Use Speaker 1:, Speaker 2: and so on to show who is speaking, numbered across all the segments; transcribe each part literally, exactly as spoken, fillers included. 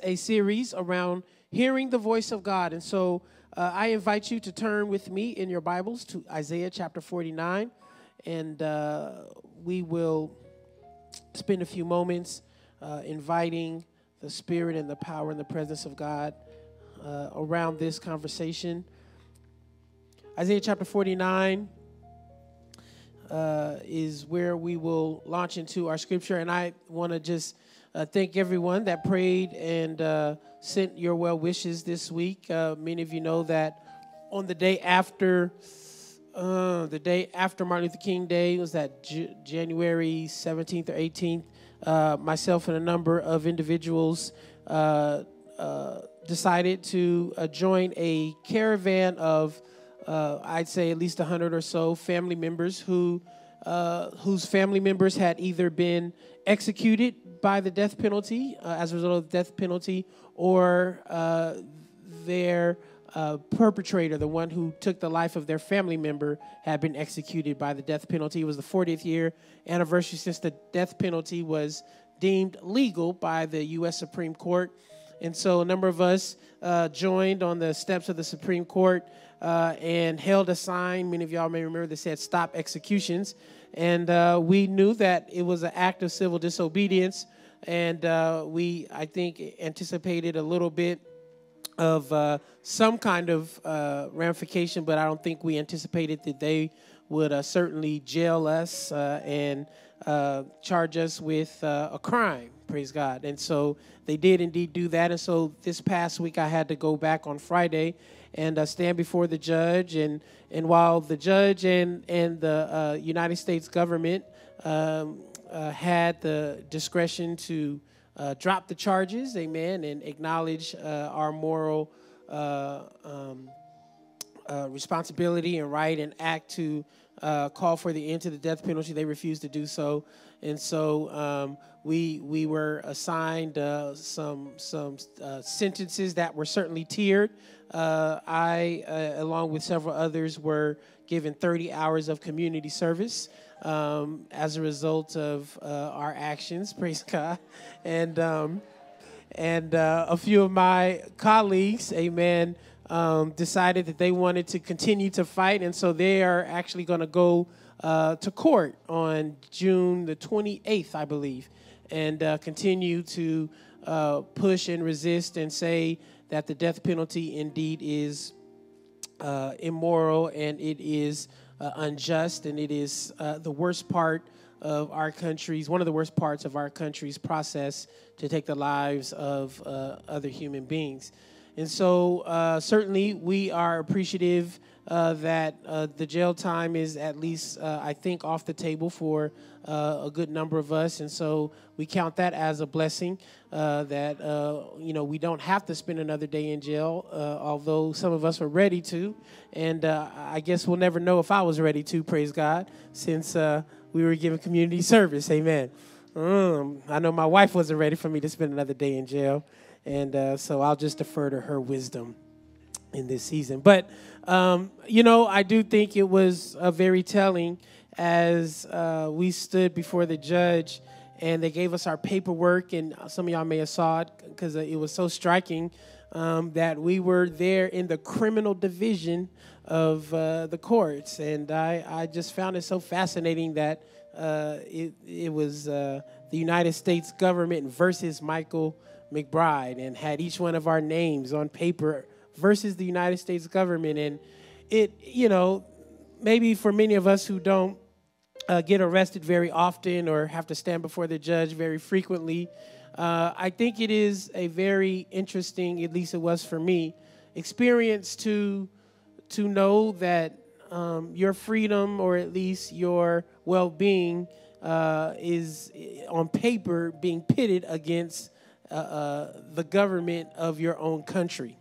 Speaker 1: a series around hearing the voice of God. And so uh, I invite you to turn with me in your Bibles to Isaiah chapter forty-nine. And uh, we will spend a few moments uh, inviting the Spirit and the power and the presence of God uh, around this conversation. Isaiah chapter forty-nine uh, is where we will launch into our scripture. And I want to just uh, thank everyone that prayed and uh, sent your well wishes this week. Uh, many of you know that on the day after uh, the day after Martin Luther King Day, was that J- January seventeenth or eighteenth, uh, myself and a number of individuals uh, uh, decided to uh, join a caravan of Uh, I'd say at least one hundred or so family members who, uh, whose family members had either been executed by the death penalty uh, as a result of the death penalty, or uh, their uh, perpetrator, the one who took the life of their family member, had been executed by the death penalty. It was the fortieth year anniversary since the death penalty was deemed legal by the U S Supreme Court. And so a number of us uh, joined on the steps of the Supreme Court uh, and held a sign. Many of y'all may remember that said "Stop Executions." And uh, we knew that it was an act of civil disobedience. And uh, we, I think, anticipated a little bit of uh, some kind of uh, ramification, but I don't think we anticipated that they would uh, certainly jail us uh, and uh, charge us with uh, a crime. Praise God. And so they did indeed do that. And so this past week I had to go back on Friday and uh, stand before the judge. And, and while the judge and, and the uh, United States government um, uh, had the discretion to uh, drop the charges, amen, and acknowledge uh, our moral uh, um, uh, responsibility and right and act to uh, call for the end to the death penalty, they refused to do so. And so um, we we were assigned uh, some some uh, sentences that were certainly tiered. Uh, I, uh, along with several others, were given thirty hours of community service um, as a result of uh, our actions. Praise God, and um, and uh, a few of my colleagues, amen, um, decided that they wanted to continue to fight, and so they are actually going to go Uh, to court on June the twenty-eighth, I believe, and uh, continue to uh, push and resist and say that the death penalty indeed is uh, immoral and it is uh, unjust, and it is uh, the worst part of our country's, one of the worst parts of our country's process to take the lives of uh, other human beings. And so uh, certainly we are appreciative Uh, that uh, the jail time is at least, uh, I think, off the table for uh, a good number of us. And so we count that as a blessing uh, that, uh, you know, we don't have to spend another day in jail, uh, although some of us were ready to. And uh, I guess we'll never know if I was ready to, praise God, since uh, we were giving community service. Amen. Um, I know my wife wasn't ready for me to spend another day in jail. And uh, so I'll just defer to her wisdom in this season. But, um, you know, I do think it was uh, very telling as uh, we stood before the judge and they gave us our paperwork, and some of y'all may have saw it because it was so striking um, that we were there in the criminal division of uh, the courts. And I, I just found it so fascinating that uh, it, it was uh, the United States government versus Michael McBride, and had each one of our names on paper versus the United States government. And it, you know, maybe for many of us who don't uh, get arrested very often or have to stand before the judge very frequently, uh, I think it is a very interesting, at least it was for me, experience to to know that um, your freedom, or at least your well-being, uh, is on paper being pitted against uh, uh, the government of your own country.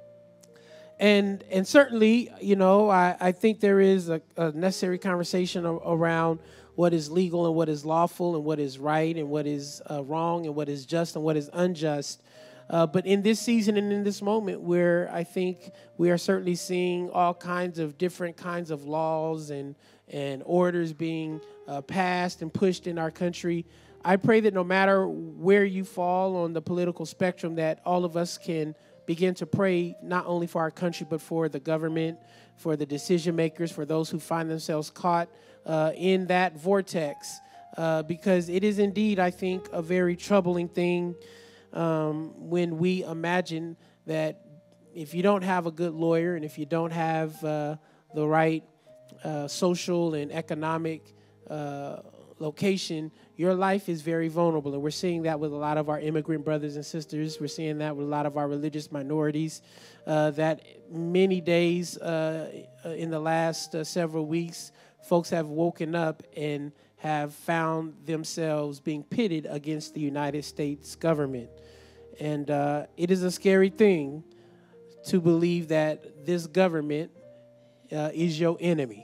Speaker 1: And and certainly, you know, I, I think there is a, a necessary conversation a, around what is legal and what is lawful and what is right and what is uh, wrong and what is just and what is unjust. Uh, but in this season and in this moment where I think we are certainly seeing all kinds of different kinds of laws and, and orders being uh, passed and pushed in our country, I pray that no matter where you fall on the political spectrum, that all of us can begin to pray not only for our country, but for the government, for the decision makers, for those who find themselves caught uh, in that vortex. Uh, because it is indeed, I think, a very troubling thing um, when we imagine that if you don't have a good lawyer and if you don't have uh, the right uh, social and economic uh, location, your life is very vulnerable. And we're seeing that with a lot of our immigrant brothers and sisters. We're seeing that with a lot of our religious minorities, uh, that many days uh, in the last uh, several weeks, folks have woken up and have found themselves being pitted against the United States government. And uh, it is a scary thing to believe that this government uh, is your enemy.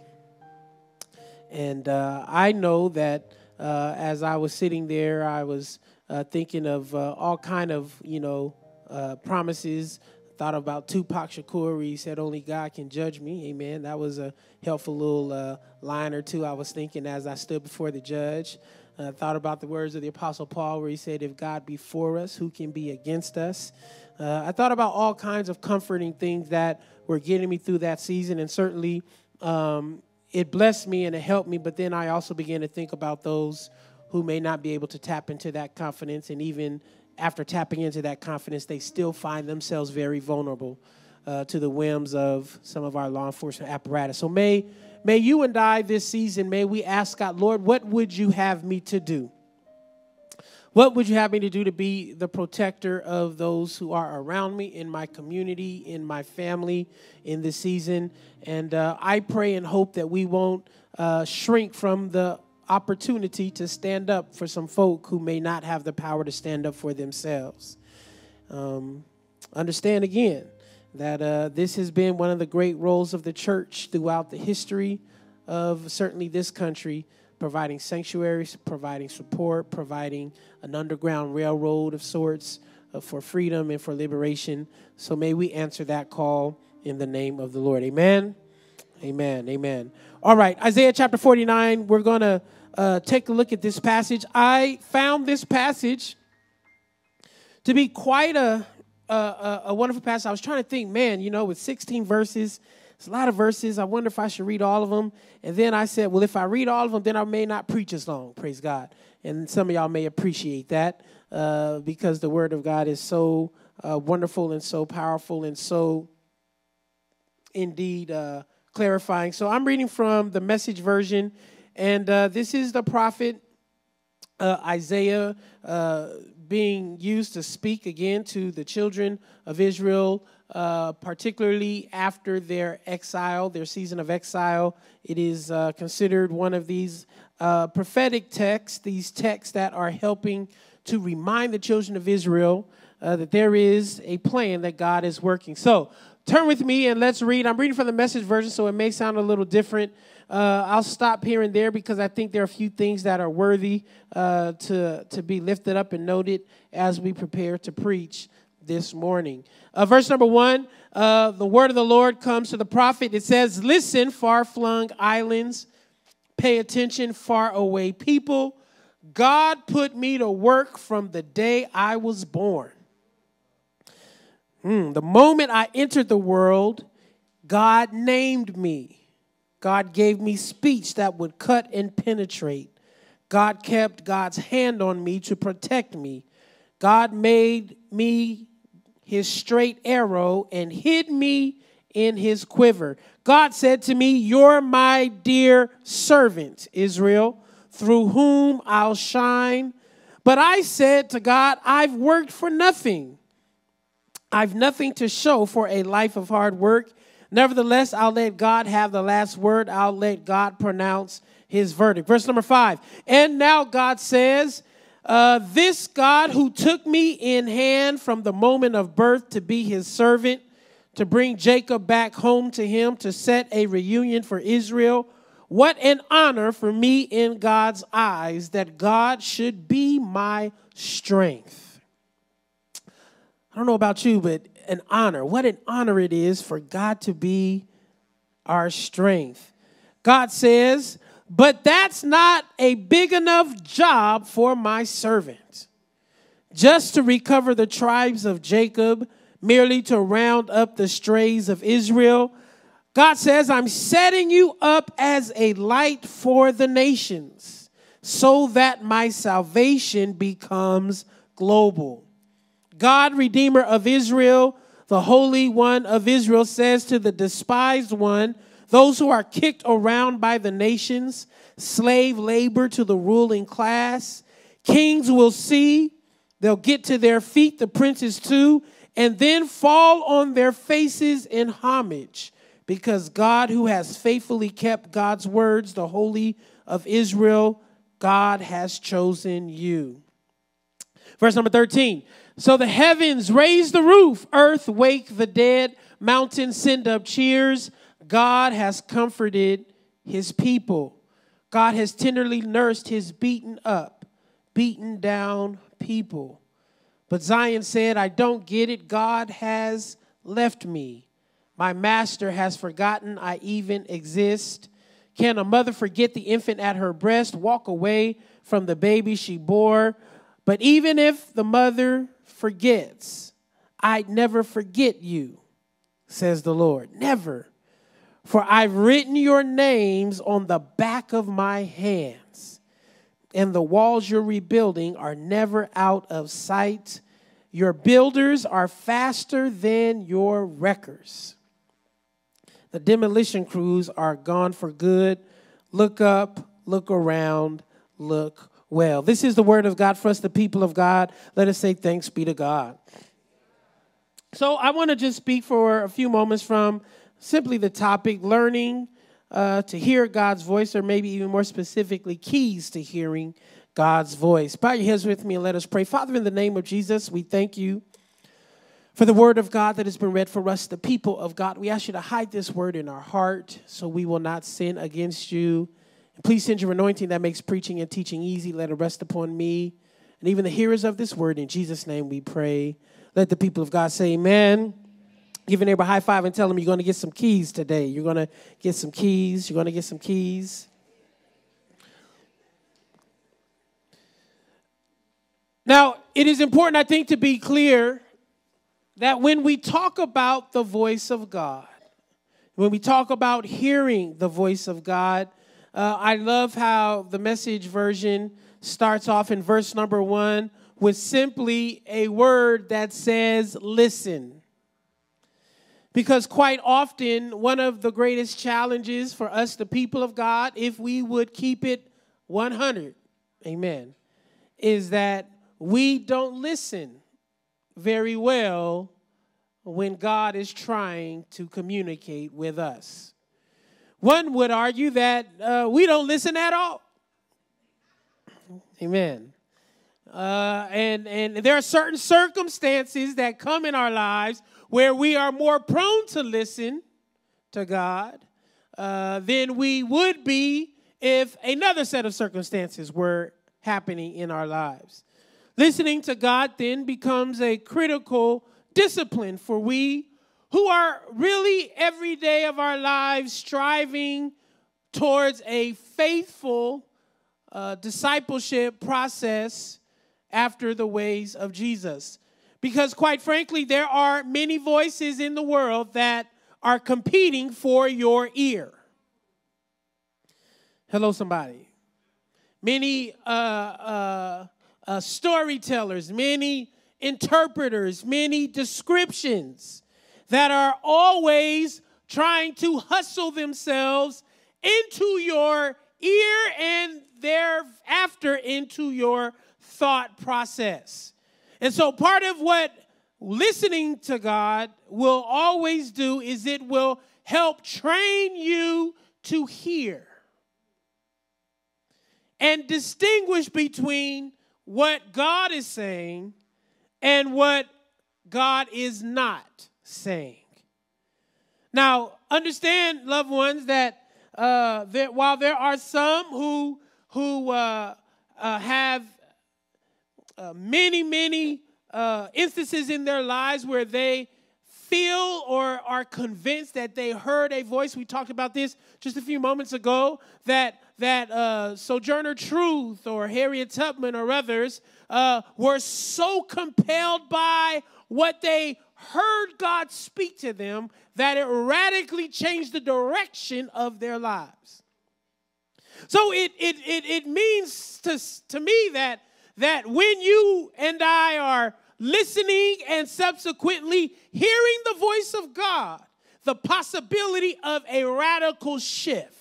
Speaker 1: And uh, I know that uh, as I was sitting there, I was uh, thinking of uh, all kind of, you know, uh, promises. Thought about Tupac Shakur, where he said, "Only God can judge me." Amen. That was a helpful little uh, line or two I was thinking as I stood before the judge. Uh, thought about the words of the Apostle Paul, where he said, "If God be for us, who can be against us?" Uh, I thought about all kinds of comforting things that were getting me through that season, and certainly um, it blessed me and it helped me. But then I also began to think about those who may not be able to tap into that confidence, and even after tapping into that confidence, they still find themselves very vulnerable uh, to the whims of some of our law enforcement apparatus. So may, may you and I this season, may we ask God, Lord, what would you have me to do? What would you have me to do to be the protector of those who are around me, in my community, in my family, in this season? And uh, I pray and hope that we won't uh, shrink from the opportunity to stand up for some folk who may not have the power to stand up for themselves. Um, understand again that uh, this has been one of the great roles of the church throughout the history of certainly this country, providing sanctuaries, providing support, providing an underground railroad of sorts uh, for freedom and for liberation. So may we answer that call in the name of the Lord. Amen. Amen. Amen. All right. Isaiah chapter forty-nine. We're going to uh, take a look at this passage. I found this passage to be quite a, a, a wonderful passage. I was trying to think, man, you know, with sixteen verses, it's a lot of verses. I wonder if I should read all of them. And then I said, well, if I read all of them, then I may not preach as long. Praise God. And some of y'all may appreciate that uh, because the word of God is so uh, wonderful and so powerful and so indeed uh, clarifying. So I'm reading from the Message version, and uh, this is the prophet uh, Isaiah uh, being used to speak again to the children of Israel, uh, particularly after their exile, their season of exile. It is uh, considered one of these uh, prophetic texts, these texts that are helping to remind the children of Israel uh, that there is a plan that God is working. So turn with me and let's read. I'm reading from the Message version, so it may sound a little different. Uh, I'll stop here and there because I think there are a few things that are worthy uh, to, to be lifted up and noted as we prepare to preach this morning. Uh, verse number one, uh, the word of the Lord comes to the prophet. It says, "Listen, far-flung islands, pay attention, far away people. God put me to work from the day I was born. Hmm, the moment I entered the world, God named me. God gave me speech that would cut and penetrate. God kept God's hand on me to protect me. God made me his straight arrow and hid me in his quiver. God said to me, 'You're my dear servant, Israel, through whom I'll shine.' But I said to God, 'I've worked for nothing. I've nothing to show for a life of hard work. Nevertheless, I'll let God have the last word. I'll let God pronounce his verdict.'" Verse number five. "And now God says, uh, 'This God who took me in hand from the moment of birth to be his servant, to bring Jacob back home to him, to set a reunion for Israel. What an honor for me in God's eyes that God should be my strength.'" I don't know about you, but an honor. What an honor it is for God to be our strength. God says, But that's not a big enough job for my servant. Just to recover the tribes of Jacob, merely to round up the strays of Israel. God says, I'm setting you up as a light for the nations so that my salvation becomes global. God, Redeemer of Israel, the Holy One of Israel, says to the despised one, those who are kicked around by the nations, slave labor to the ruling class, kings will see, they'll get to their feet, the princes too, and then fall on their faces in homage, because God, who has faithfully kept God's words, the Holy of Israel, God has chosen you. Verse number thirteen. So the heavens raise the roof, earth wake the dead, mountains send up cheers. God has comforted his people. God has tenderly nursed his beaten up, beaten down people. But Zion said, I don't get it. God has left me. My master has forgotten I even exist. Can a mother forget the infant at her breast, walk away from the baby she bore? But even if the mother forgets, I'd never forget you, says the Lord. Never. For I've written your names on the back of my hands, and the walls you're rebuilding are never out of sight. Your builders are faster than your wreckers. The demolition crews are gone for good. Look up, look around, look well. This is the word of God for us, the people of God. Let us say thanks be to God. So I want to just speak for a few moments from simply the topic, learning uh, to hear God's voice, or maybe even more specifically, keys to hearing God's voice. Bow your heads with me and let us pray. Father, in the name of Jesus, we thank you for the word of God that has been read for us, the people of God. We ask you to hide this word in our heart so we will not sin against you. And please send your anointing that makes preaching and teaching easy. Let it rest upon me and even the hearers of this word. In Jesus' name we pray. Let the people of God say amen. Give your neighbor a high five and tell them you're going to get some keys today. You're going to get some keys. You're going to get some keys. Now, it is important, I think, to be clear that when we talk about the voice of God, when we talk about hearing the voice of God, uh, I love how the Message version starts off in verse number one with simply a word that says, listen. Because quite often, one of the greatest challenges for us, the people of God, if we would keep it one hundred, amen, is that we don't listen very well when God is trying to communicate with us. One would argue that uh, we don't listen at all. Amen. Uh, and, and there are certain circumstances that come in our lives where we are more prone to listen to God uh, than we would be if another set of circumstances were happening in our lives. Listening to God then becomes a critical discipline for we who are really every day of our lives striving towards a faithful uh, discipleship process after the ways of Jesus. Because quite frankly, there are many voices in the world that are competing for your ear. Hello, somebody. Many uh, uh, uh, storytellers, many interpreters, many descriptions that are always trying to hustle themselves into your ear and thereafter into your thought process. And so part of what listening to God will always do is it will help train you to hear and distinguish between what God is saying and what God is not saying. Now, understand, loved ones, that uh, that while there are some who who uh, uh, have uh, many, many uh, instances in their lives where they feel or are convinced that they heard a voice. We talked about this just a few moments ago, that that uh, Sojourner Truth or Harriet Tubman or others uh, were so compelled by what they heard God speak to them that it radically changed the direction of their lives. So it it it, it means to, to me that, that when you and I are listening and subsequently hearing the voice of God, the possibility of a radical shift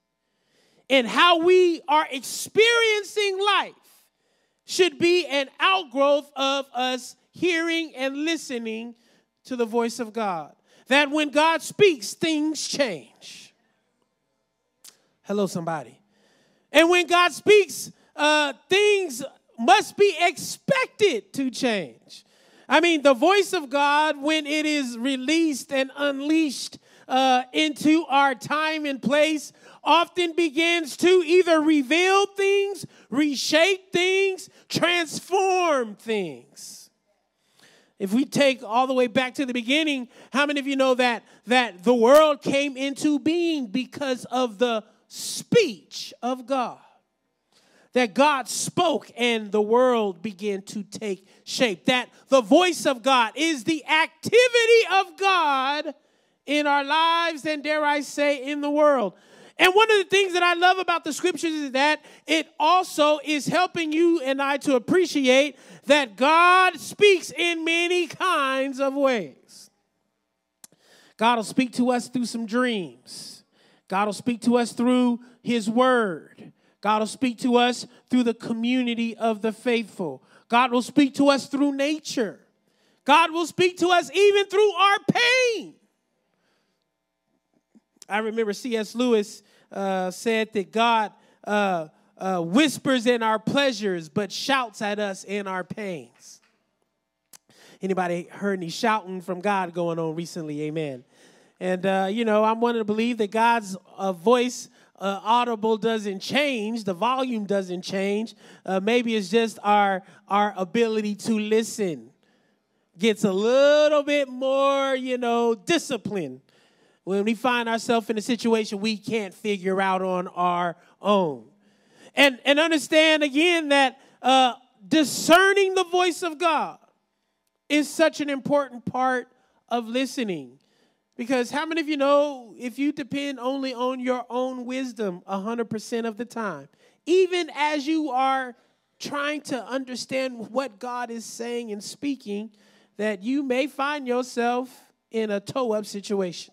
Speaker 1: in how we are experiencing life should be an outgrowth of us hearing and listening to the voice of God. That when God speaks, things change. Hello, somebody. And when God speaks, uh, things must be expected to change. I mean, the voice of God, when it is released and unleashed uh, into our time and place, often begins to either reveal things, reshape things, transform things. If we take all the way back to the beginning, how many of you know that, that the world came into being because of the speech of God? That God spoke and the world began to take shape. That the voice of God is the activity of God in our lives and, dare I say, in the world. And one of the things that I love about the scriptures is that it also is helping you and I to appreciate that God speaks in many kinds of ways. God will speak to us through some dreams. God will speak to us through his word. God will speak to us through the community of the faithful. God will speak to us through nature. God will speak to us even through our pain. I remember C S Lewis uh, said that God uh, uh, whispers in our pleasures, but shouts at us in our pains. Anybody heard any shouting from God going on recently? Amen. And, uh, you know, I'm wanting to believe that God's uh, voice uh, audible doesn't change. The volume doesn't change. Uh, maybe it's just our, our ability to listen gets a little bit more, you know, disciplined when we find ourselves in a situation we can't figure out on our own. And, and understand, again, that uh, discerning the voice of God is such an important part of listening. Because how many of you know if you depend only on your own wisdom one hundred percent of the time, even as you are trying to understand what God is saying and speaking, that you may find yourself in a toe-up situation.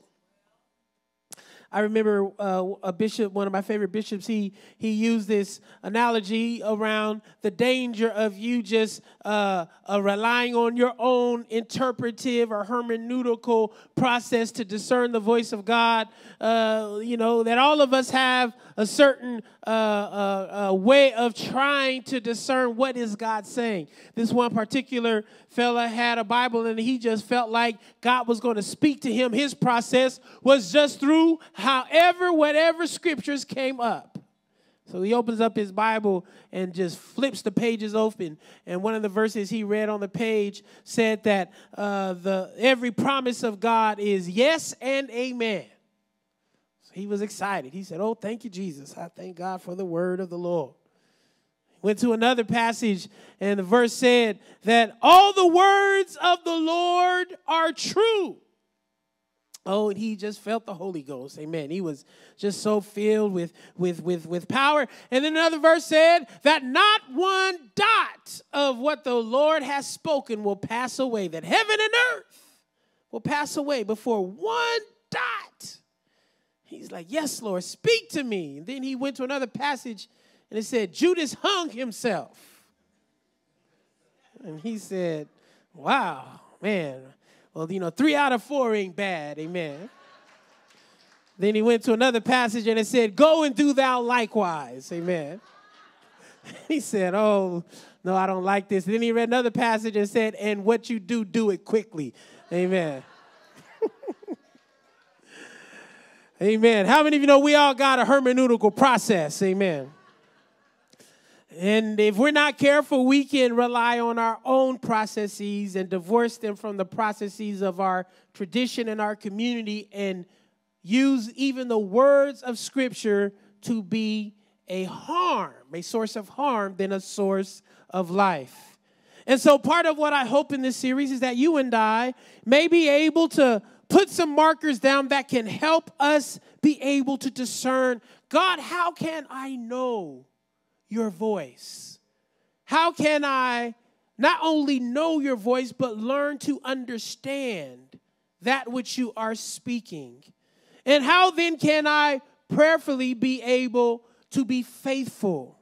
Speaker 1: I remember uh, a bishop, one of my favorite bishops, he he used this analogy around the danger of you just uh, uh, relying on your own interpretive or hermeneutical process to discern the voice of God. Uh, you know, that all of us have a certain uh, uh, uh, way of trying to discern what is God saying. This one particular fella had a Bible and he just felt like God was going to speak to him. His process was just through however, whatever scriptures came up. So he opens up his Bible and just flips the pages open. And one of the verses he read on the page said that uh, the every promise of God is yes and amen. So he was excited. He said, oh, thank you, Jesus. I thank God for the word of the Lord. Went to another passage, and the verse said that all the words of the Lord are true. Oh, and he just felt the Holy Ghost. Amen. He was just so filled with, with, with, with power. And then another verse said that not one dot of what the Lord has spoken will pass away, that heaven and earth will pass away before one dot. He's like, yes, Lord, speak to me. And then he went to another passage, and it said, Judas hung himself. And he said, wow, man. Well, you know, three out of four ain't bad. Amen. Then he went to another passage, and it said, go and do thou likewise. Amen. He said, oh, no, I don't like this. Then he read another passage and said, and what you do, do it quickly. Amen. Amen. How many of you know we all got a hermeneutical process? Amen. And if we're not careful, we can rely on our own processes and divorce them from the processes of our tradition and our community and use even the words of Scripture to be a harm, a source of harm than a source of life. And so part of what I hope in this series is that you and I may be able to put some markers down that can help us be able to discern, God, how can I know your voice? How can I not only know your voice, but learn to understand that which you are speaking? And how then can I prayerfully be able to be faithful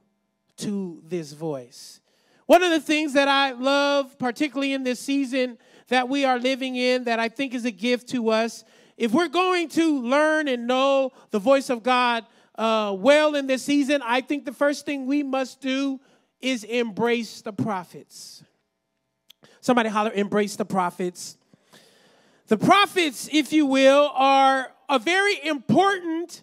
Speaker 1: to this voice? One of the things that I love, particularly in this season that we are living in, that I think is a gift to us, if we're going to learn and know the voice of God uh, well in this season, I think the first thing we must do is embrace the prophets. Somebody holler, embrace the prophets. The prophets, if you will, are a very important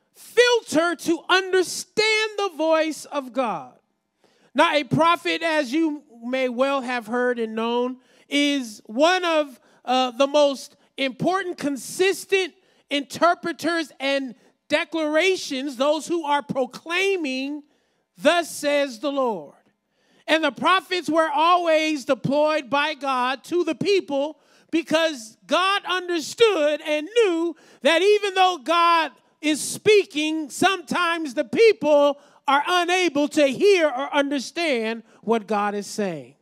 Speaker 1: filter to understand the voice of God. Now, a prophet, as you may well have heard and known, is one of uh, the most important, consistent interpreters and declarations, those who are proclaiming, thus says the Lord. And the prophets were always deployed by God to the people because God understood and knew that even though God is speaking, sometimes the people are unable to hear or understand what God is saying.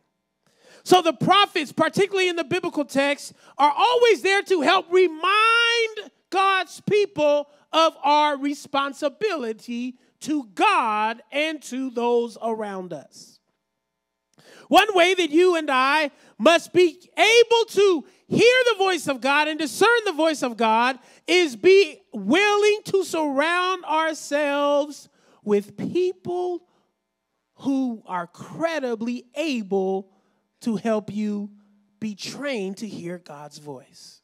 Speaker 1: So the prophets, particularly in the biblical text, are always there to help remind God's people of our responsibility to God and to those around us. One way that you and I must be able to hear the voice of God and discern the voice of God is be willing to surround ourselves with people who are credibly able to help you be trained to hear God's voice.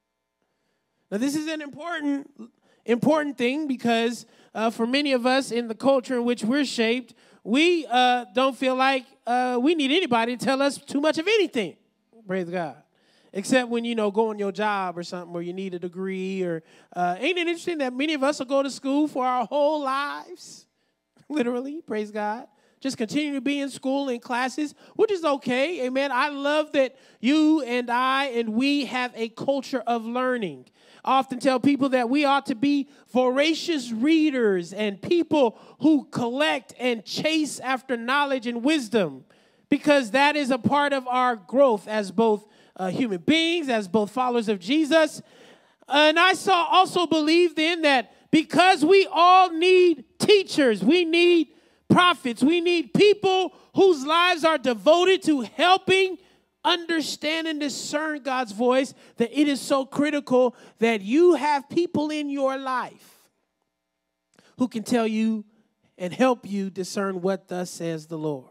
Speaker 1: Now, this is an important, important thing because uh, for many of us in the culture in which we're shaped, we uh, don't feel like uh, we need anybody to tell us too much of anything. Praise God. Except when, you know, go on your job or something or you need a degree or uh, ain't it interesting that many of us will go to school for our whole lives? Literally, praise God. Just continue to be in school and classes, which is okay. Amen. I love that you and I and we have a culture of learning. I often tell people that we ought to be voracious readers and people who collect and chase after knowledge and wisdom because that is a part of our growth as both uh, human beings, as both followers of Jesus. And I saw also believe then that because we all need teachers, we need prophets, we need people whose lives are devoted to helping understand and discern God's voice, that it is so critical that you have people in your life who can tell you and help you discern what thus says the Lord.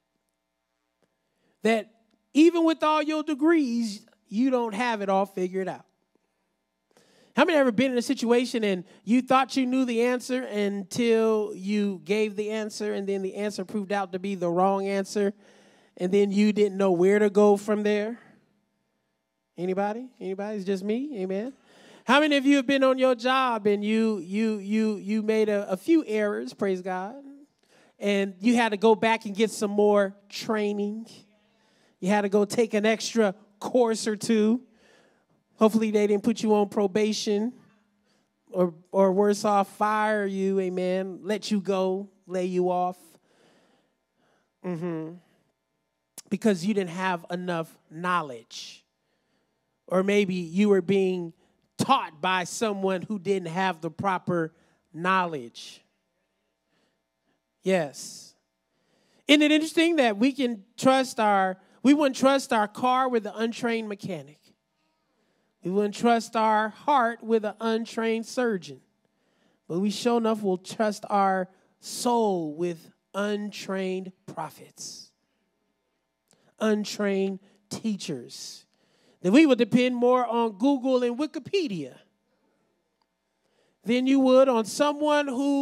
Speaker 1: That even with all your degrees, you don't have it all figured out. How many have ever been in a situation and you thought you knew the answer until you gave the answer and then the answer proved out to be the wrong answer and then you didn't know where to go from there? Anybody? Anybody? It's just me? Amen. How many of you have been on your job and you you you you made a, a few errors, praise God, and you had to go back and get some more training? You had to go take an extra course or two. Hopefully they didn't put you on probation or or worse off, fire you, amen, let you go, lay you off. Mm-hmm. Because you didn't have enough knowledge. Or maybe you were being taught by someone who didn't have the proper knowledge. Yes. Isn't it interesting that we can trust our, we wouldn't trust our car with an untrained mechanic. We wouldn't trust our heart with an untrained surgeon. But we sure enough will trust our soul with untrained prophets, untrained teachers. That we would depend more on Google and Wikipedia than you would on someone who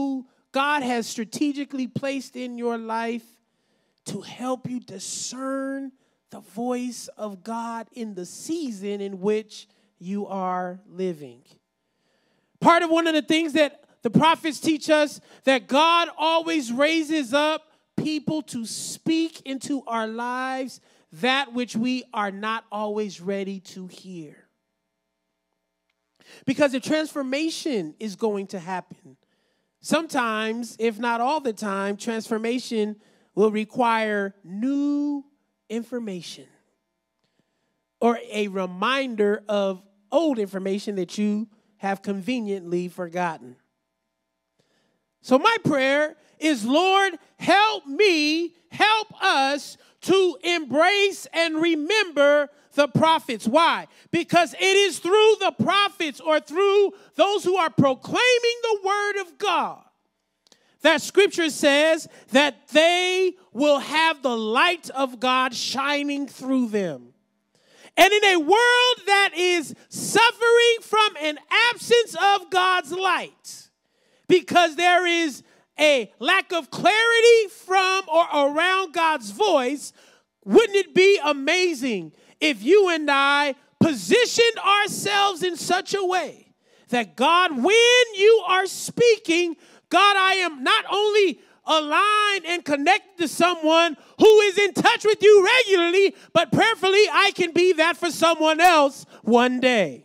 Speaker 1: God has strategically placed in your life to help you discern the voice of God in the season in which you are living. Part of one of the things that the prophets teach us, that God always raises up people to speak into our lives that which we are not always ready to hear. Because the transformation is going to happen. Sometimes, if not all the time, transformation will require new information or a reminder of old information that you have conveniently forgotten. So my prayer is, Lord, help me, help us to embrace and remember the prophets. Why? Because it is through the prophets or through those who are proclaiming the word of God that Scripture says that they will have the light of God shining through them. And in a world that is suffering from an absence of God's light, because there is a lack of clarity from or around God's voice, wouldn't it be amazing if you and I positioned ourselves in such a way that God, when you are speaking, God, I am not only aligned and connected to someone who is in touch with you regularly, but prayerfully I can be that for someone else one day.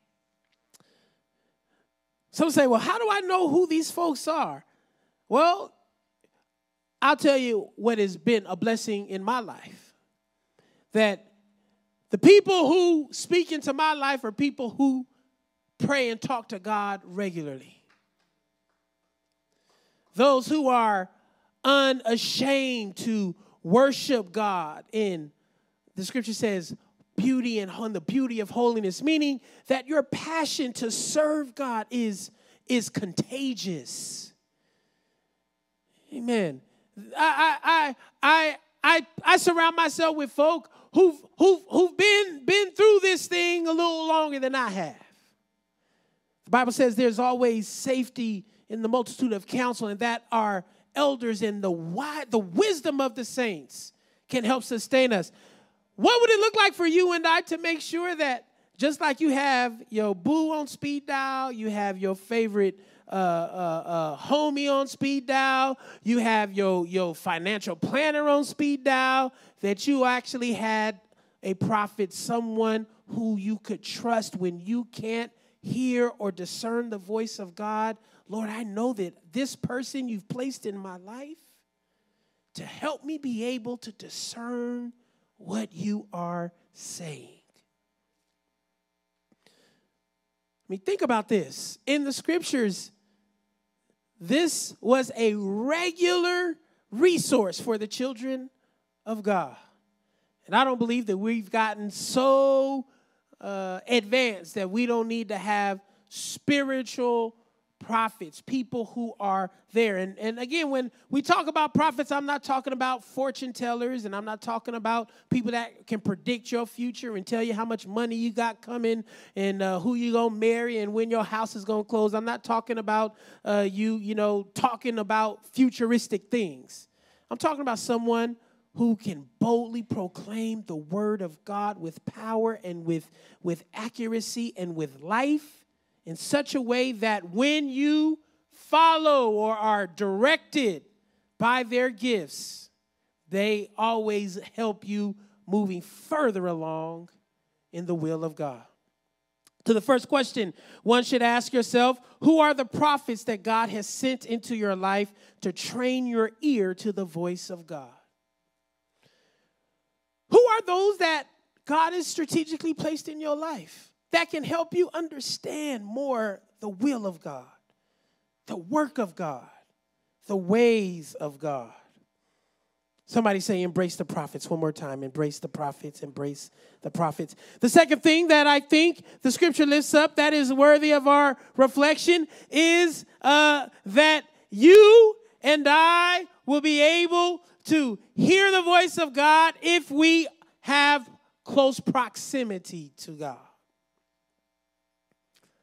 Speaker 1: Some say, well, how do I know who these folks are? Well, I'll tell you what has been a blessing in my life. That the people who speak into my life are people who pray and talk to God regularly. Those who are unashamed to worship God in, the Scripture says, beauty and on the beauty of holiness, meaning that your passion to serve God is, is contagious. Amen. I I I I I surround myself with folk who've who've who've been been through this thing a little longer than I have. The Bible says there's always safety in the multitude of counsel, and that our elders and the wide, the wisdom of the saints can help sustain us. What would it look like for you and I to make sure that just like you have your boo on speed dial, you have your favorite uh, uh, uh, homie on speed dial, you have your, your financial planner on speed dial, that you actually had a prophet, someone who you could trust when you can't hear or discern the voice of God? Lord, I know that this person you've placed in my life to help me be able to discern what you are saying. I mean, think about this. In the Scriptures, this was a regular resource for the children of God. And I don't believe that we've gotten so uh, advanced that we don't need to have spiritual prophets, people who are there. And, and again, when we talk about prophets, I'm not talking about fortune tellers, and I'm not talking about people that can predict your future and tell you how much money you got coming and uh, who you're going to marry and when your house is going to close. I'm not talking about uh, you, you know, talking about futuristic things. I'm talking about someone who can boldly proclaim the word of God with power and with, with accuracy and with life, in such a way that when you follow or are directed by their gifts, they always help you moving further along in the will of God. To the first question, one should ask yourself, who are the prophets that God has sent into your life to train your ear to the voice of God? Who are those that God has strategically placed in your life that can help you understand more the will of God, the work of God, the ways of God? Somebody say, embrace the prophets. One more time. Embrace the prophets. Embrace the prophets. The second thing that I think the Scripture lifts up that is worthy of our reflection is uh, that you and I will be able to hear the voice of God if we have close proximity to God.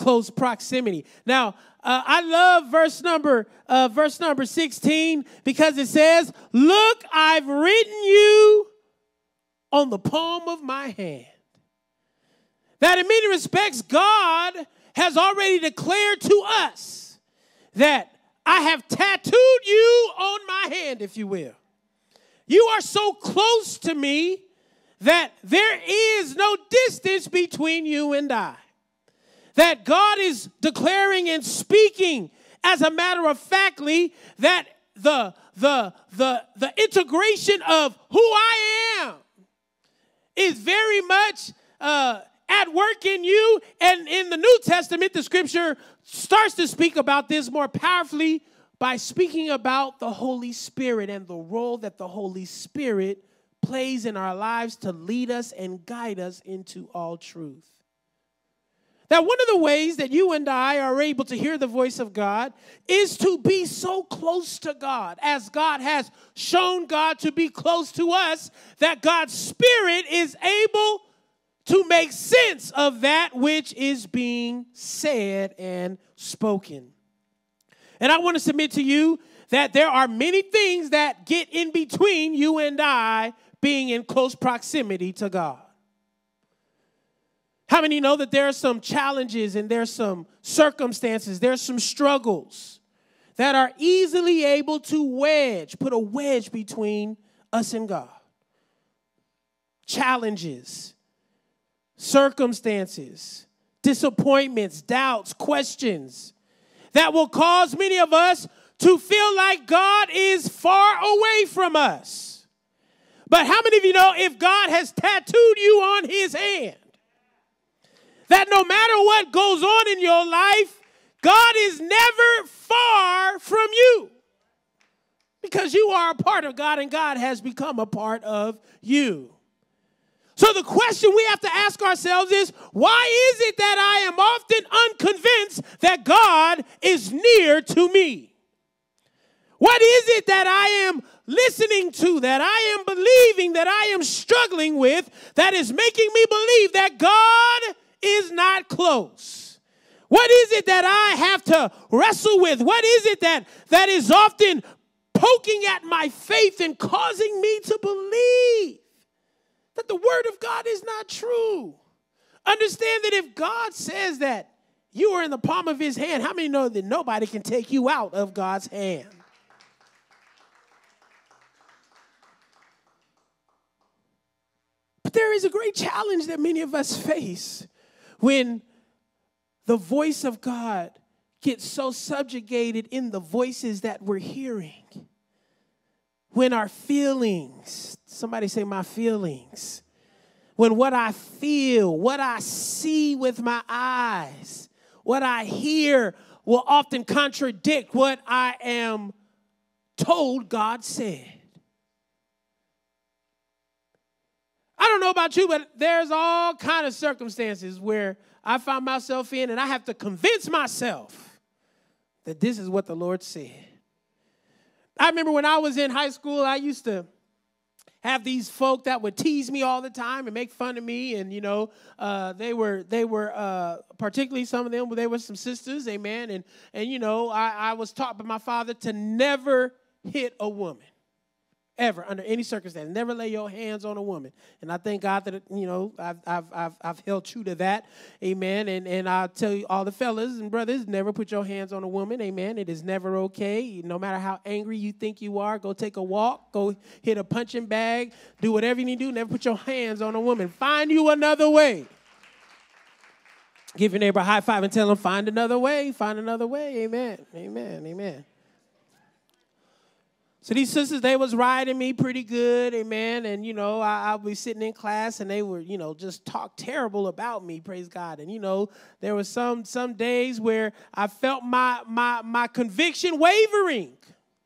Speaker 1: close proximity. Now, uh, I love verse number uh, verse number sixteen because it says, "Look, I've written you on the palm of my hand." That in many respects, God has already declared to us that I have tattooed you on my hand, if you will. You are so close to me that there is no distance between you and I. That God is declaring and speaking, as a matter of factly, that the, the, the, the integration of who I am is very much uh, at work in you. And in the New Testament, the scripture starts to speak about this more powerfully by speaking about the Holy Spirit and the role that the Holy Spirit plays in our lives to lead us and guide us into all truth. Now, one of the ways that you and I are able to hear the voice of God is to be so close to God, as God has shown God to be close to us, that God's Spirit is able to make sense of that which is being said and spoken. And I want to submit to you that there are many things that get in between you and I being in close proximity to God. How many know that there are some challenges and there's some circumstances, there's some struggles that are easily able to wedge, put a wedge between us and God? Challenges, circumstances, disappointments, doubts, questions that will cause many of us to feel like God is far away from us. But how many of you know if God has tattooed you on his hand, that no matter what goes on in your life, God is never far from you? Because you are a part of God and God has become a part of you. So the question we have to ask ourselves is, why is it that I am often unconvinced that God is near to me? What is it that I am listening to, that I am believing, that I am struggling with, that is making me believe that God is not close? What is it that I have to wrestle with? What is it that, that is often poking at my faith and causing me to believe that the word of God is not true? Understand that if God says that you are in the palm of his hand, how many know that nobody can take you out of God's hand? But there is a great challenge that many of us face when the voice of God gets so subjugated in the voices that we're hearing. When our feelings, somebody say my feelings, when what I feel, what I see with my eyes, what I hear will often contradict what I am told God said. I don't know about you, but there's all kind of circumstances where I find myself in and I have to convince myself that this is what the Lord said. I remember when I was in high school, I used to have these folk that would tease me all the time and make fun of me. And, you know, uh, they were, they were uh, particularly some of them, they were some sisters, amen. And, and you know, I, I was taught by my father to never hit a woman. Ever, under any circumstance. Never lay your hands on a woman. And I thank God that, you know, I've I've I've, I've held true to that. Amen. And and I'll tell you, all the fellas and brothers, never put your hands on a woman. Amen. It is never okay. No matter how angry you think you are, go take a walk. Go hit a punching bag. Do whatever you need to do. Never put your hands on a woman. Find you another way. Give your neighbor a high five and tell them, find another way. Find another way. Amen. Amen. Amen. So these sisters, they was riding me pretty good, amen. And, you know, I, I'll be sitting in class and they were, you know, just talk terrible about me, praise God. And, you know, there was some some days where I felt my my my conviction wavering.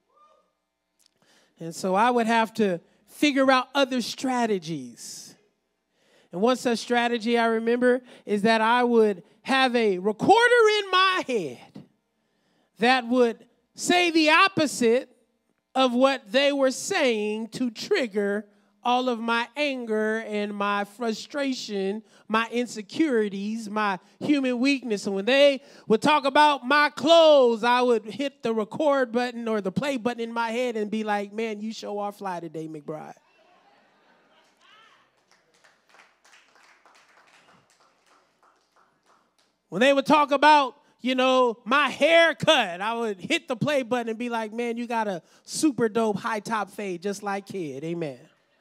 Speaker 1: And so I would have to figure out other strategies. And one such strategy I remember is that I would have a recorder in my head that would say the opposite of what they were saying to trigger all of my anger and my frustration, my insecurities, my human weakness. And when they would talk about my clothes, I would hit the record button or the play button in my head and be like, man, you show our fly today, McBride. When they would talk about, you know, my haircut, I would hit the play button and be like, man, you got a super dope high top fade just like Kid. Amen.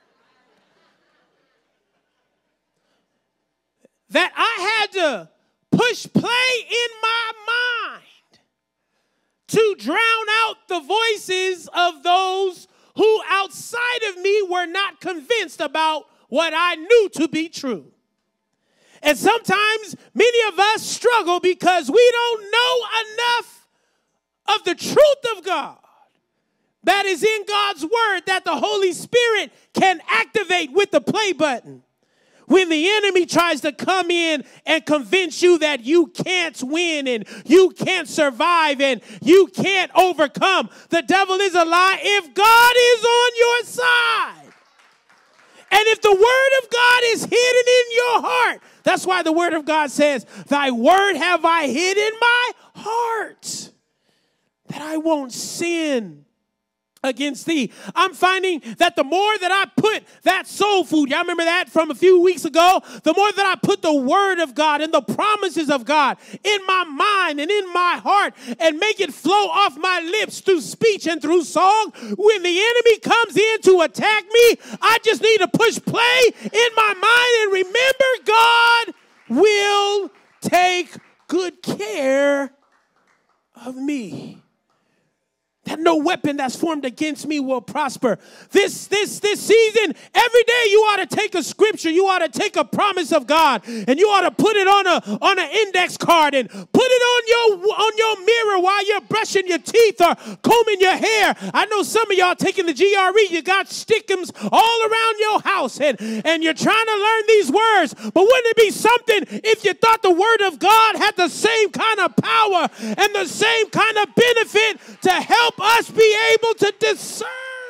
Speaker 1: That I had to push play in my mind to drown out the voices of those who outside of me were not convinced about what I knew to be true. And sometimes many of us struggle because we don't know enough of the truth of God that is in God's word that the Holy Spirit can activate with the play button. When the enemy tries to come in and convince you that you can't win and you can't survive and you can't overcome, the devil is a lie if God is on your side. And if the word of God is hidden in your heart, that's why the word of God says, thy word have I hid in my heart, that I won't sin against thee. I'm finding that the more that I put that soul food, y'all remember that from a few weeks ago? The more that I put the word of God and the promises of God in my mind and in my heart and make it flow off my lips through speech and through song, when the enemy comes in to attack me, I just need to push play in my mind and remember God will take good care of me. That no weapon that's formed against me will prosper. This, this, this season, every day you ought to take a scripture. You ought to take a promise of God, and you ought to put it on a on an index card and put it on your on your mirror while you're brushing your teeth or combing your hair. I know some of y'all taking the G R E. You got stickums all around your house, and and you're trying to learn these words. But wouldn't it be something if you thought the word of God had the same kind of power and the same kind of benefit to help us be able to discern?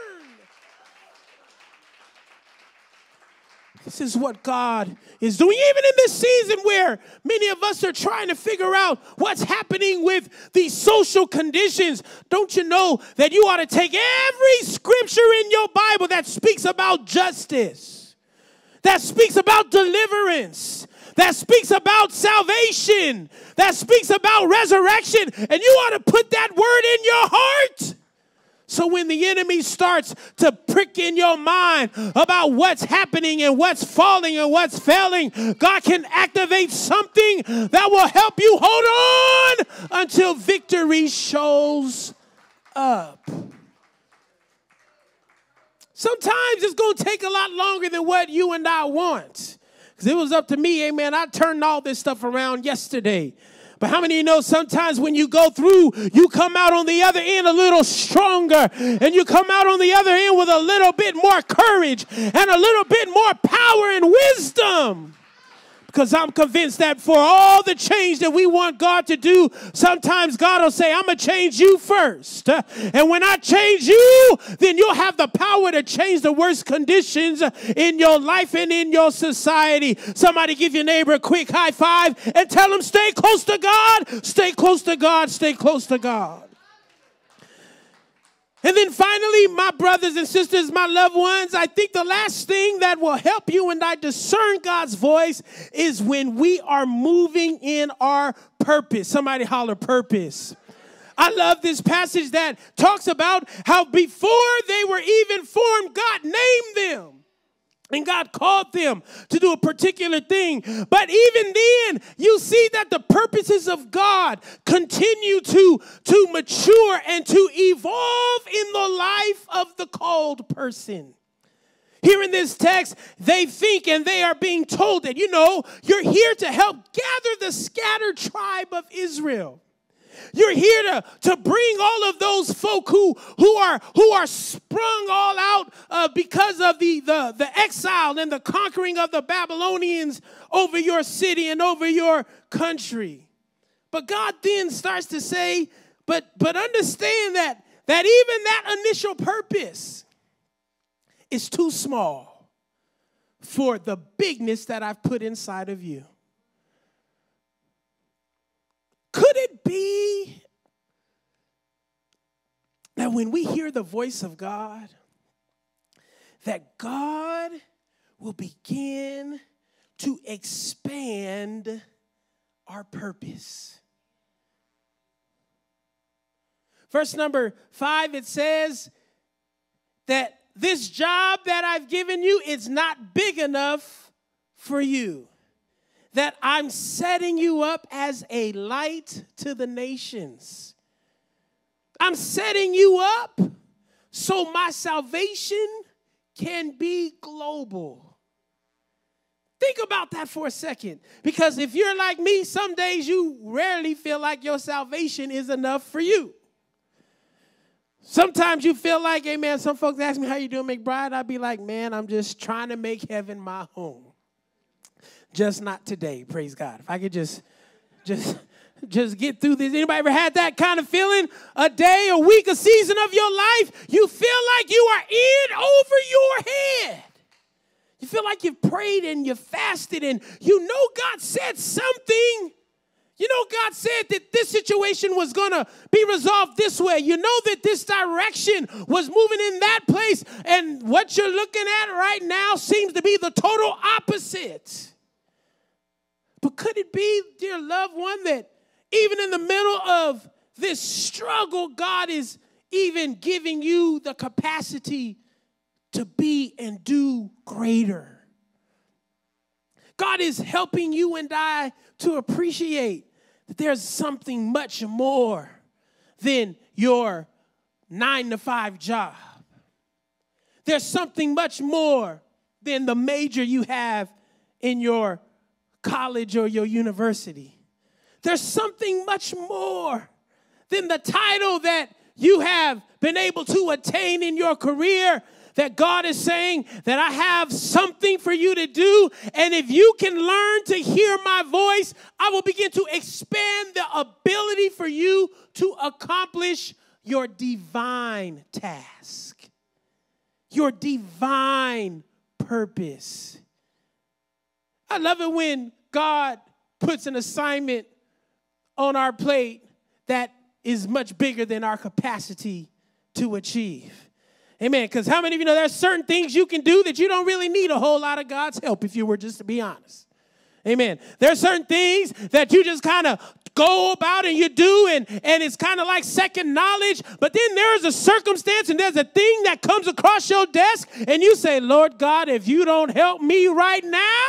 Speaker 1: This is what God is doing, even in this season where many of us are trying to figure out what's happening with these social conditions. Don't you know that you ought to take every scripture in your Bible that speaks about justice, that speaks about deliverance, that speaks about salvation, that speaks about resurrection, and you ought to put that word in your heart. So when the enemy starts to prick in your mind about what's happening and what's falling and what's failing, God can activate something that will help you hold on until victory shows up. Sometimes it's going to take a lot longer than what you and I want. Because it was up to me, amen. I turned all this stuff around yesterday. But how many of you know sometimes when you go through, you come out on the other end a little stronger, and you come out on the other end with a little bit more courage and a little bit more power and wisdom? Because I'm convinced that for all the change that we want God to do, sometimes God will say, I'm going to change you first. And when I change you, then you'll have the power to change the worst conditions in your life and in your society. Somebody give your neighbor a quick high five and tell them, stay close to God, stay close to God, stay close to God. And then finally, my brothers and sisters, my loved ones, I think the last thing that will help you and I discern God's voice is when we are moving in our purpose. Somebody holler purpose. I love this passage that talks about how before they were even formed, God named them. And God called them to do a particular thing. But even then, you see that the purposes of God continue to, to mature and to evolve in the life of the called person. Here in this text, they think and they are being told that, you know, you're here to help gather the scattered tribe of Israel. You're here to, to bring all of those folk who, who are who are sprung all out uh, because of the, the, the exile and the conquering of the Babylonians over your city and over your country. But God then starts to say, but, but understand that, that even that initial purpose is too small. for the bigness that I've put inside of you. Could it be that when we hear the voice of God, that God will begin to expand our purpose? Verse number five, it says that this job that I've given you is not big enough for you. That I'm setting you up as a light to the nations. I'm setting you up so my salvation can be global. Think about that for a second. Because if you're like me, some days you rarely feel like your salvation is enough for you. Sometimes you feel like, hey, man, some folks ask me, how you doing, McBride? I'd be like, man, I'm just trying to make heaven my home. Just not today, praise God. If I could just, just, just get through this. Anybody ever had that kind of feeling? A day, a week, a season of your life, you feel like you are in over your head. You feel like you've prayed and you fasted and you know God said something. You know, God said that this situation was going to be resolved this way. You know that this direction was moving in that place. And what you're looking at right now seems to be the total opposite. But could it be, dear loved one, that even in the middle of this struggle, God is even giving you the capacity to be and do greater? God is helping you and I to appreciate that there's something much more than your nine to five job. There's something much more than the major you have in your college or your university. There's something much more than the title that you have been able to attain in your career. That God is saying that I have something for you to do. And if you can learn to hear my voice, I will begin to expand the ability for you to accomplish your divine task, your divine purpose. I love it when God puts an assignment on our plate that is much bigger than our capacity to achieve. Amen. Because how many of you know there's certain things you can do that you don't really need a whole lot of God's help, if you were just to be honest. Amen. There's certain things that you just kind of go about and you do, and, and it's kind of like second knowledge. But then there's a circumstance and there's a thing that comes across your desk, and you say, Lord God, if you don't help me right now,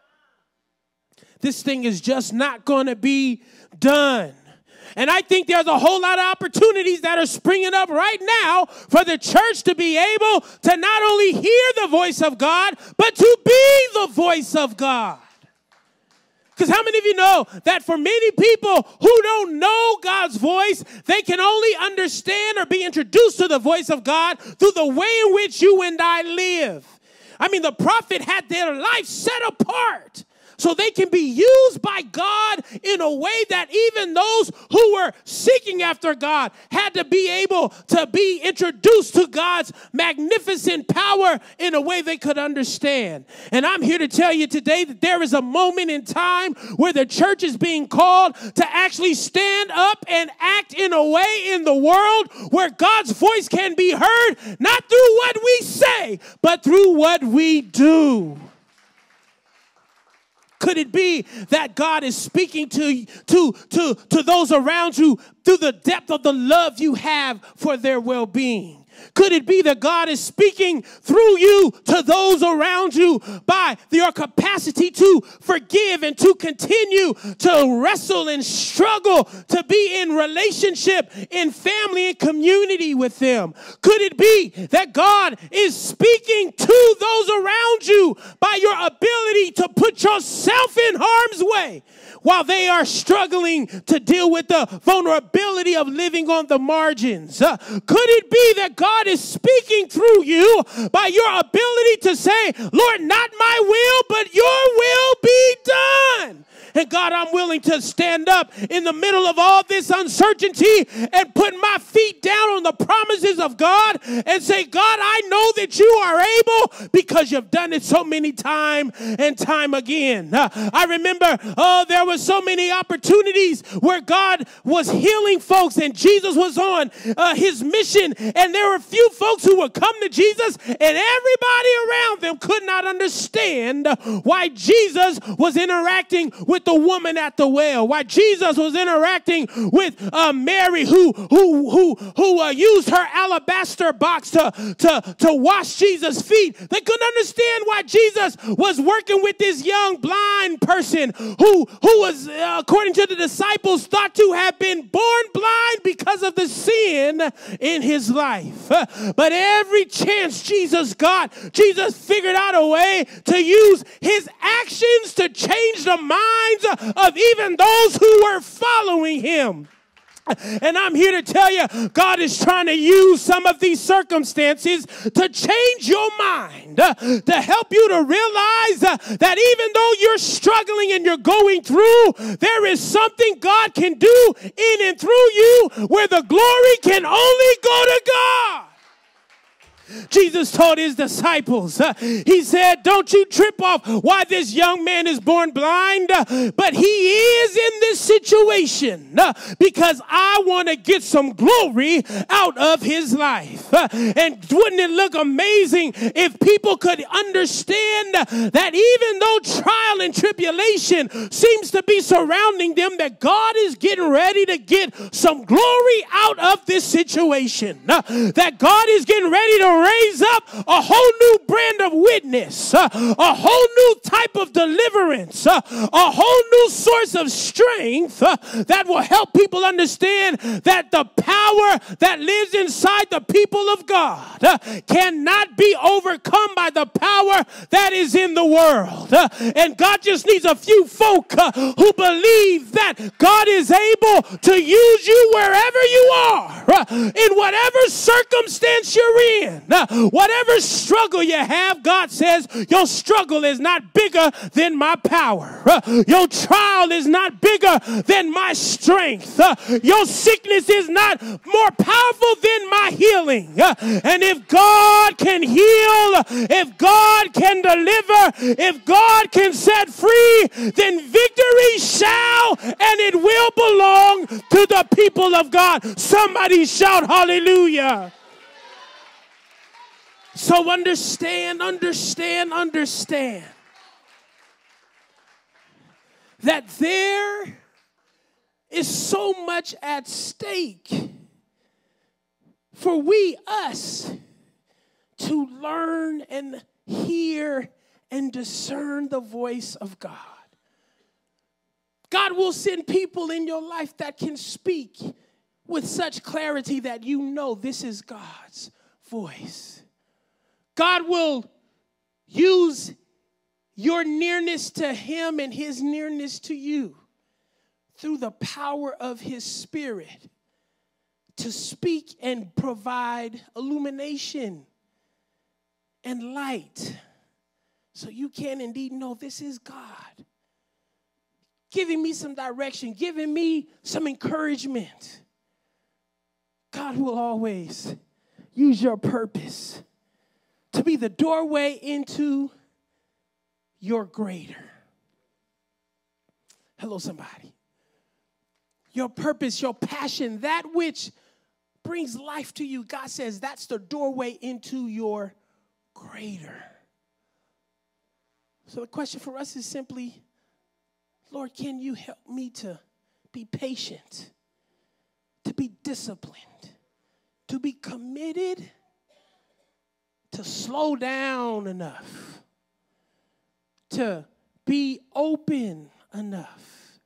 Speaker 1: this thing is just not going to be done. And I think there's a whole lot of opportunities that are springing up right now for the church to be able to not only hear the voice of God, but to be the voice of God. Because how many of you know that for many people who don't know God's voice, they can only understand or be introduced to the voice of God through the way in which you and I live? I mean, the prophet had their life set apart so they can be used by God in a way that even those who were seeking after God had to be able to be introduced to God's magnificent power in a way they could understand. And I'm here to tell you today that there is a moment in time where the church is being called to actually stand up and act in a way in the world where God's voice can be heard, not through what we say, but through what we do. Could it be that God is speaking to, to, to, to those around you through the depth of the love you have for their well-being? Could it be that God is speaking through you to those around you by your capacity to forgive and to continue to wrestle and struggle to be in relationship, in family and community with them? Could it be that God is speaking to those around you by your ability to put yourself in harm's way while they are struggling to deal with the vulnerability of living on the margins? Uh, could it be that God God is speaking through you by your ability to say, Lord, not my will, but your will be done. And God, I'm willing to stand up in the middle of all this uncertainty and put my feet down on the promises of God and say, God, I know that you are able because you've done it so many time and time again. Uh, I remember, oh, there were so many opportunities where God was healing folks and Jesus was on uh, his mission, and there were few folks who would come to Jesus, and everybody around them could not understand why Jesus was interacting with the woman at the well, why Jesus was interacting with uh, Mary, who who who who uh, used her alabaster box to to to wash Jesus' feet. They couldn't understand why Jesus was working with this young blind person who who was, uh, according to the disciples, thought to have been born blind because of the sin in his life. Uh, but every chance Jesus got, Jesus figured out a way to use his actions to change the minds of even those who were following him. And I'm here to tell you, God is trying to use some of these circumstances to change your mind, uh, to help you to realize uh, that even though you're struggling and you're going through, there is something God can do in and through you where the glory can only go to God. Jesus told his disciples, uh, he said, don't you trip off why this young man is born blind, uh, but he is in this situation uh, because I want to get some glory out of his life. Uh, and wouldn't it look amazing if people could understand uh, that even though trial and tribulation seems to be surrounding them, that God is getting ready to get some glory out of this situation, uh, that God is getting ready to raise up a whole new brand of witness, uh, a whole new type of deliverance, uh, a whole new source of strength uh, that will help people understand that the power that lives inside the people of God uh, cannot be overcome by the power that is in the world. Uh, and God just needs a few folk uh, who believe that God is able to use you wherever you are, uh, in whatever circumstance you're in. Uh, Whatever struggle you have, God says your struggle is not bigger than my power. Uh, your trial is not bigger than my strength. Uh, your sickness is not more powerful than my healing. Uh, and if God can heal, if God can deliver, if God can set free, then victory shall and it will belong to the people of God. Somebody shout hallelujah. So understand, understand, understand that there is so much at stake for we, us, to learn and hear and discern the voice of God. God will send people in your life that can speak with such clarity that you know this is God's voice. God will use your nearness to him and his nearness to you through the power of his Spirit to speak and provide illumination and light so you can indeed know this is God giving me some direction, giving me some encouragement. God will always use your purpose to be the doorway into your greater. Hello, somebody. Your purpose, your passion, that which brings life to you, God says that's the doorway into your greater. So the question for us is simply, Lord, can you help me to be patient, to be disciplined, to be committed, to slow down enough, to be open enough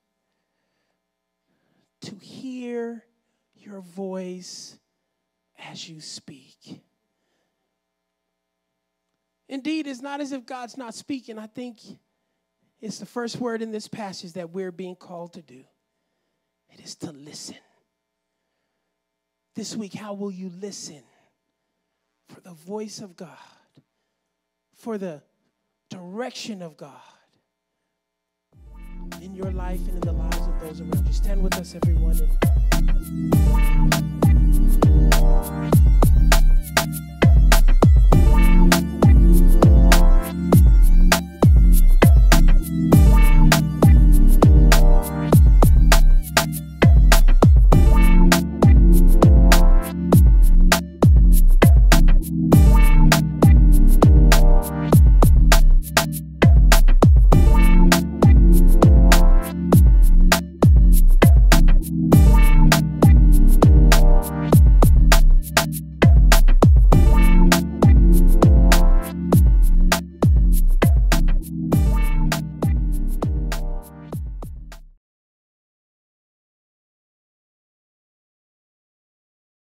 Speaker 1: to hear your voice as you speak. Indeed, it's not as if God's not speaking. I think it's the first word in this passage that we're being called to do. It is to listen. This week, how will you listen for the voice of God, for the direction of God in your life and in the lives of those around you. Stand with us, everyone. And